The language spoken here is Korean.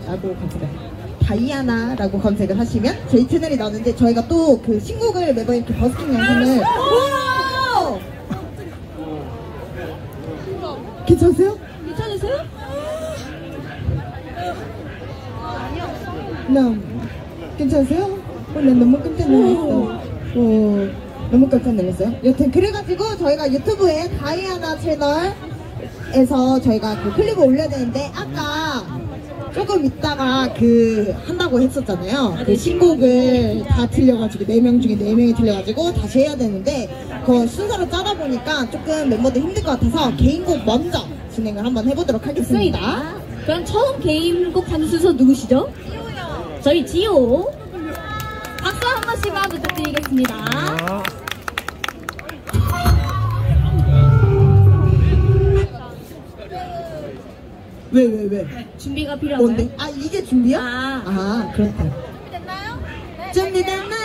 다이아나라고 다이아나라고 검색을 하시면 저희 채널이 나오는데 저희가 또 그 신곡을 매번 이렇게 버스킹 영상을 괜찮으세요? 괜찮으세요? 괜찮으세요? 난 너무 깜짝 놀랐어. 너무 깜짝 놀랐어요. 여튼 그래가지고 저희가 유튜브에 다이아나 채널에서 저희가 그 클립을 올려야 되는데 아까 조금 있다가 그 한다고 했었잖아요. 그 신곡을 다 틀려가지고 4명 중에 4명이 틀려가지고 다시 해야 되는데 그 순서로 짜다 보니까 조금 멤버들 힘들 것 같아서 개인곡 먼저 진행을 한번 해보도록 하겠습니다. 그럼 처음 개인곡 하는 순서 누구시죠? 저희 지호. 박수 한 번씩만 부탁드리겠습니다. 왜? 준비가 필요한가요? 뭔데? 아 이게 준비야? 아 그렇다. 준비됐나요? 준비됐나요?